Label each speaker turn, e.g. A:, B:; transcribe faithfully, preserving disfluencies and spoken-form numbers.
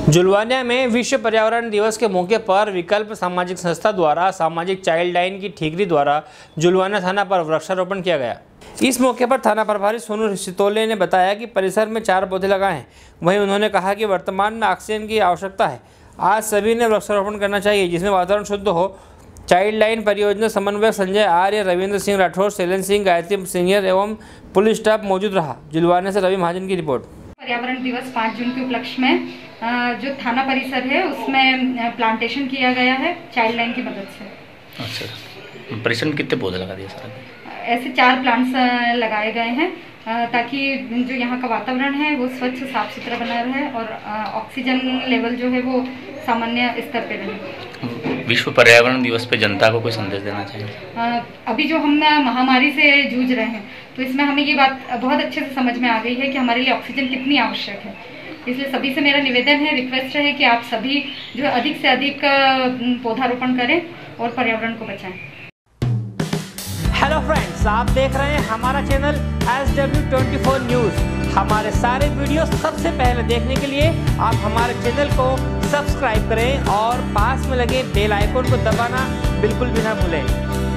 A: जुलवानिया में विश्व पर्यावरण दिवस के मौके पर विकल्प सामाजिक संस्था द्वारा सामाजिक चाइल्ड लाइन की ठीकरी द्वारा जुलवानिया थाना पर वृक्षारोपण किया गया। इस मौके पर थाना प्रभारी सोनू सितोले ने बताया कि परिसर में चार पौधे लगाए हैं। वहीं उन्होंने कहा कि वर्तमान में ऑक्सीजन की आवश्यकता है, आज सभी ने वृक्षारोपण करना चाहिए जिसमें वातावरण शुद्ध हो। चाइल्ड लाइन परियोजना समन्वयक संजय आर्य, रविंद्र सिंह राठौर, शैलेंद्र सिंह, गायत्री सीनियर एवं पुलिस स्टाफ मौजूद रहा। जुलवानिया से रवि महाजन की रिपोर्ट।
B: पर्यावरण दिवस पाँच जून के उपलक्ष्य में जो थाना परिसर है उसमें प्लांटेशन किया गया है चाइल्ड लाइन की मदद से।
C: अच्छा, परिसर में कितने पौधे लगा दिए सर?
B: ऐसे चार प्लांट्स लगाए गए हैं ताकि जो यहाँ का वातावरण है वो स्वच्छ साफ सुथरा बना रहे और ऑक्सीजन लेवल जो है वो सामान्य स्तर पे रहे।
C: विश्व पर्यावरण दिवस पे जनता को कोई संदेश देना चाहिए?
B: अभी जो हम महामारी से जूझ रहे हैं तो इसमें हमें ये बात बहुत अच्छे से समझ में आ गई है कि हमारे लिए ऑक्सीजन कितनी आवश्यक है। इसलिए सभी से मेरा निवेदन है, रिक्वेस्ट है कि आप सभी जो अधिक से अधिक पौधारोपण करें और पर्यावरण को बचाएं।
A: हेलो फ्रेंड्स, आप देख रहे हैं हमारा channel S W twenty four news. हमारे सारे वीडियो सबसे पहले देखने के लिए आप हमारे चैनल को सब्सक्राइब करें और पास में लगे बेल आइकन को दबाना बिल्कुल भी ना भूलें।